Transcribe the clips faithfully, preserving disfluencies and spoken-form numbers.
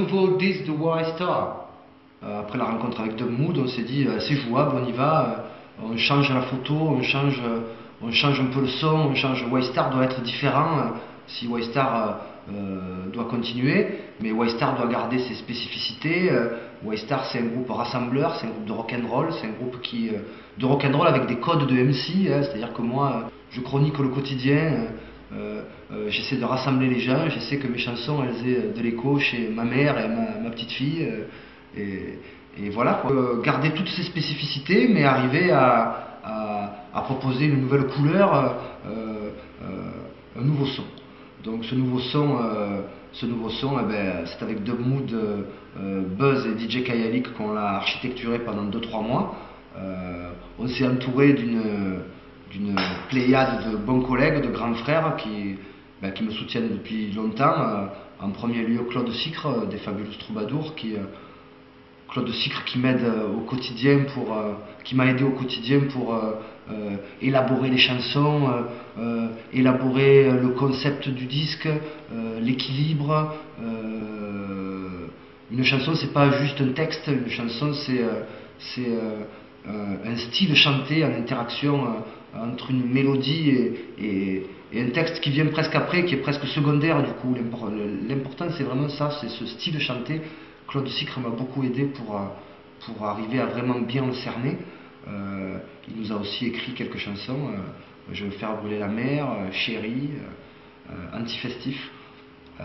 nouveau disque de Y-Star. Euh, après la rencontre avec Dub Mood, on s'est dit euh, c'est jouable, on y va, euh, on change la photo, on change, euh, on change un peu le son, on change. Y-Star doit être différent euh, si Y-Star euh, doit continuer, mais Y-Star doit garder ses spécificités. Euh, Y-Star c'est un groupe rassembleur, c'est un groupe de rock'n'roll, c'est un groupe qui, euh, de rock'n'roll avec des codes de M C, hein, c'est-à-dire que moi euh, je chronique le quotidien. Euh, euh, j'essaie de rassembler les gens, j'essaie que mes chansons elles aient de l'écho chez ma mère et ma, ma petite fille, euh, et, et voilà quoi. Euh, garder toutes ces spécificités mais arriver à, à, à proposer une nouvelle couleur, euh, euh, un nouveau son. Donc ce nouveau son, euh, ce nouveau son eh ben, c'est avec Dub Mood, euh, Buzz et D J Kayalik qu'on l'a architecturé pendant deux trois mois. Euh, on s'est entouré d'une d'une pléiade de bons collègues, de grands frères qui, ben, qui me soutiennent depuis longtemps. Euh, en premier lieu Claude Sicre, des Fabulous Troubadours, qui, euh, Claude Sicre qui m'aide au quotidien pour, euh, qui m'a aidé au quotidien pour euh, euh, élaborer les chansons, euh, euh, élaborer le concept du disque, euh, l'équilibre. Euh, une chanson c'est pas juste un texte, une chanson c'est euh, c'est euh, euh, un style chanté en interaction euh, entre une mélodie et, et, et un texte qui vient presque après, qui est presque secondaire du coup. L'important c'est vraiment ça, c'est ce style chanté. Claude Sicre m'a beaucoup aidé pour, pour arriver à vraiment bien le cerner. Euh, il nous a aussi écrit quelques chansons, euh, Je veux faire brûler la mer, euh, Chérie, euh, Antifestif. Euh,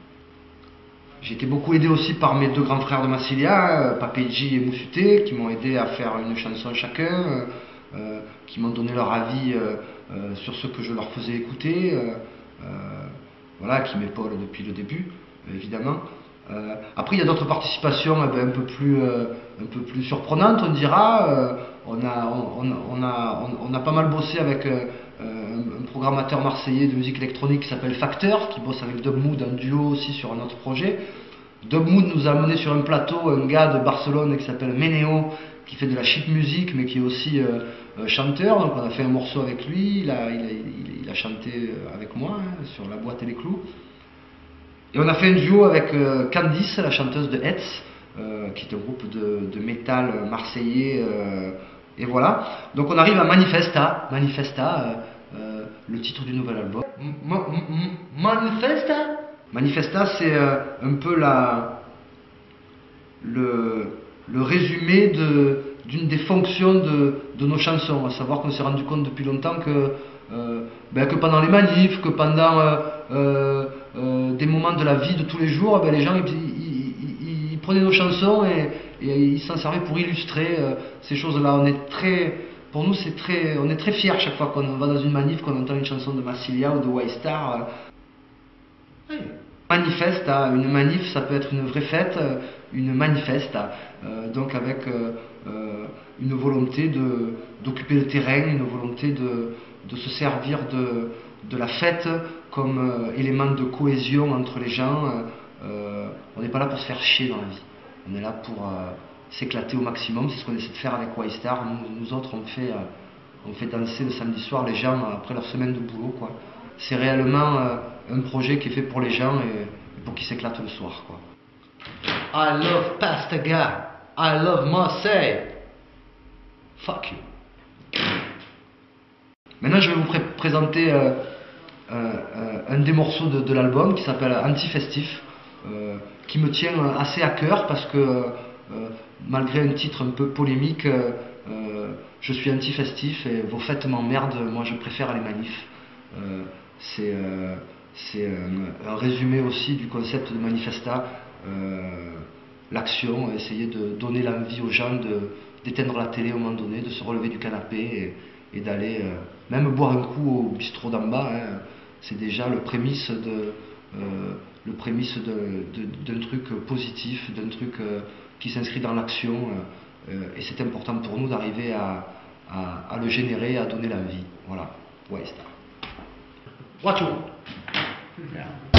J'ai été beaucoup aidé aussi par mes deux grands frères de Massilia, euh, Papéji et Moussuté, qui m'ont aidé à faire une chanson chacun, euh, qui m'ont donné leur avis euh, euh, sur ce que je leur faisais écouter, euh, euh, voilà, qui m'épaulent depuis le début, évidemment. Euh, après, il y a d'autres participations eh ben, un, peu plus, euh, un peu plus surprenantes, on dira. Euh, on, a, on, on, a, on, on a pas mal bossé avec euh, un, un programmateur marseillais de musique électronique qui s'appelle Facteur, qui bosse avec Dub Mood en duo aussi sur un autre projet. Dub Mood nous a amené sur un plateau un gars de Barcelone qui s'appelle Meneo, qui fait de la sheet music, mais qui est aussi euh, euh, chanteur. Donc on a fait un morceau avec lui, il a, il a, il, il a chanté avec moi hein, sur La Boîte et les Clous. Et on a fait un duo avec euh, Candice, la chanteuse de Hetz, euh, qui est un groupe de, de métal marseillais. Euh, et voilà. Donc on arrive à Manifesta, Manifesta, euh, euh, le titre du nouvel album. M Manifesta Manifesta, c'est euh, un peu la, le, le résumé d'une des fonctions de, de nos chansons. À savoir qu'on s'est rendu compte depuis longtemps que, euh, ben, que pendant les manifs, que pendant euh, euh, euh, des moments de la vie de tous les jours, ben, les gens ils, ils, ils, ils prenaient nos chansons et, et ils s'en servaient pour illustrer euh, ces choses-là. On est très, pour nous, c'est très, on est très fiers chaque fois qu'on va dans une manif, qu'on entend une chanson de Massilia ou de Y-Star. Euh, Manifesta, une manif ça peut être une vraie fête, une manifesta, euh, donc avec euh, euh, une volonté d'occuper le terrain, une volonté de, de se servir de, de la fête comme euh, élément de cohésion entre les gens. Euh, on n'est pas là pour se faire chier dans la vie, on est là pour euh, s'éclater au maximum, c'est ce qu'on essaie de faire avec Y-Star. Nous, nous autres on fait, euh, on fait danser le samedi soir les gens après leur semaine de boulot, quoi. C'est réellement euh, un projet qui est fait pour les gens et, et pour qu'ils s'éclatent le soir, quoi. I love Pastaga, I love Marseille. Fuck you. Maintenant je vais vous pré présenter euh, euh, un des morceaux de, de l'album qui s'appelle Antifestif, euh, qui me tient assez à cœur parce que euh, malgré un titre un peu polémique, euh, euh, je suis antifestif et vos fêtes m'emmerdent, moi je préfère les manifs. Euh, c'est euh, un, un résumé aussi du concept de Manifesta, euh, l'action, essayer de donner l'envie aux gens d'éteindre la télé au moment donné, de se relever du canapé et, et d'aller euh, même boire un coup au bistrot d'en bas, hein. C'est déjà le prémisse de euh, le prémisse d'un truc positif, d'un truc euh, qui s'inscrit dans l'action, euh, et c'est important pour nous d'arriver à, à, à le générer, à donner l'envie. Voilà. Ouais, c'est ça. Watch out. Yeah.